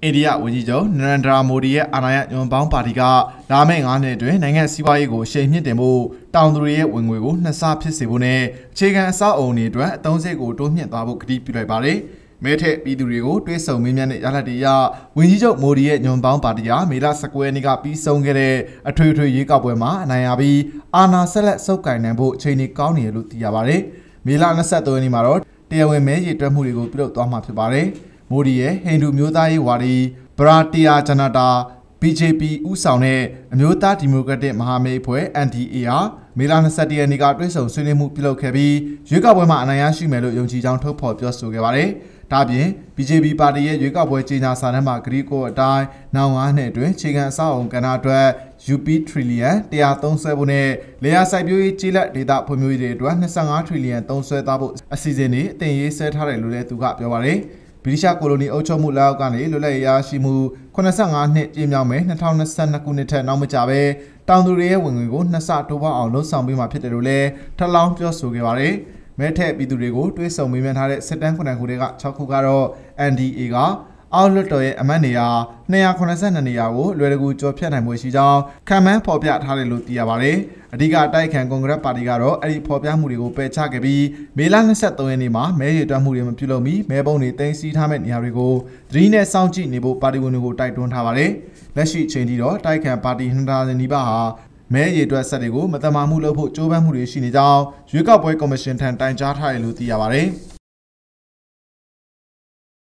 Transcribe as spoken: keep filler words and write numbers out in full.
အိန္ဒိယဝန်ကြီးချုပ်နရန်ဒရာမိုဒီရဲ့အာဏာရညွန်ပေါင်းပါတီကလာမယ့်ငါးနှစ်အတွင်းနိုင်ငံစီးပွားရေးကိုရှေ့မြင့်တင်ဖို့တောင်သူတွေရဲ့ဝင်ငွေကိုနှစ်ဆဖြစ်စေဖို့နဲ့အခြေခံအဆောက်အအုံတွေအတွက်အသုံးစရိတ်ကိုတိုးမြှင့်သွားဖို့ကတိပြုလိုက်ပါတယ်။မဲထက်ပြည်သူတွေကိုတွေးဆုံမင်းများနဲ့ရလဒ်တွေအရဝန်ကြီးချုပ်မိုဒီရဲ့ညွန်ပေါင်းပါတီဟာမေလ၁၉ရက်နေ့ကပြီးဆုံးခဲ့တဲ့အထွေထွေရွေးကောက်ပွဲမှာအနိုင်ရပြီးအာဏာဆက်လက်ဆုပ်ကိုင်နိုင်ဖို့အခြေအနေကောင်းနေတယ်လို့သိရပါတယ်။မေလ၂၃ရက်နေ့မှာတော့တရားဝင်မဲရေတွက်မှုတွေကိုပြုလုပ်သွားမှာဖြစ်ပါတယ်။မိုဒီရဲ့ဟိန္ဒူမျိုးသားရေးဝါဒီဗရာတီယာဂျနာတာ B J P ဥဆောင်တဲ့အမျိုးသားဒီမိုကရက်တစ်မဟာမိတ်အဖွဲ့ N D A ဟာမေလ၂၁ရက်နေ့ကတွဲဆုံဆွေးနွေးမှုပြုလုပ်ခဲ့ပြီးရွေးကောက်ပွဲမှာအနိုင်ရရှိမယ်လို့ယုံကြည်ကြောင်းထုတ်ဖော်ပြောဆိုခဲ့ပါတယ်။ဒါပြင် B J P ပါတီရဲ့ရွေးကောက်ပွဲကြေညာစာတမ်းမှာဂရီကိုအတိုင်းနောက်ငါးနှစ်အတွင်းခြေခံအဆောက်အုံကဏ္ဍအတွက် U P ထရီလီယံ၁၃၀ဖို့နဲ့လေယာစိုက်ပျိုးရေးကျေးလက်ဒေသဖွံ့ဖြိုးရေးတွေအတွက်၂၅ထရီလီယံသုံးစွဲသွားဖို့အစီအစဉ်တွေအသင်ရေးဆွဲထားတယ်လို့လည်းသူကပြောပါတယ်။ဗြိတိရှကိုလိုနီအုပ်ချုပ်မှုလက်အောက်ကနေလွတ်လပ်ရေးရရှိမှု၈၅နှစ်ပြည့်မြောက်မယ်၂၀၂၂ခုနှစ်ထက်နောက်မကျပဲတောင်သူတွေရဲ့ဝင်ငွေကိုနှစ်ဆတိုးပွားအောင်လှုံ့ဆော်ပေးမှာဖြစ်တယ်လို့လည်းထပ်လောင်းပြောဆိုခဲ့ပါတယ်။မဲထက်ပြည်သူတွေကိုတွေးဆုံမေးမြန်းထားတဲ့စစ်တမ်းခုနှစ်ခုတွေက၆ခုကတော့ N D A ကအောက်လွှတ်တော်ရဲ့အမတ်နေရာ၂၇၂နေရာကိုလွယ်တကူကျော်ဖြတ်နိုင်မှုရှိကြောင်းခံမှန်းဖော်ပြထားတယ်လို့သိရပါတယ်။အဓိကအတိုက်ခံကွန်ဂရက်ပါတီကတော့အဲ့ဒီဖော်ပြမှုတွေကိုပယ်ချခဲ့ပြီးမေလ၂၃ရက်နေ့မှာမဲရေတွက်မှုတွေမပြုလုပ်မီမဲပုံတွေတင်စီထားမဲ့နေရာတွေကိုသတိနဲ့စောင့်ကြည့်နေဖို့ပါတီဝင်တွေကိုတိုက်တွန်းထားပါတယ်။လက်ရှိအချိန်ထိတော့တိုက်ခံပါတီဟန်တာနီဘာဟာမဲရေတွက်ဆက်တွေကိုမတမာမှုလုပ်ဖို့ကြိုးပမ်းမှုတွေရှိနေကြောင်းရွေးကောက်ပွဲကော်မရှင်ထံတိုင်ကြားထားတယ်လို့သိရပါတယ်။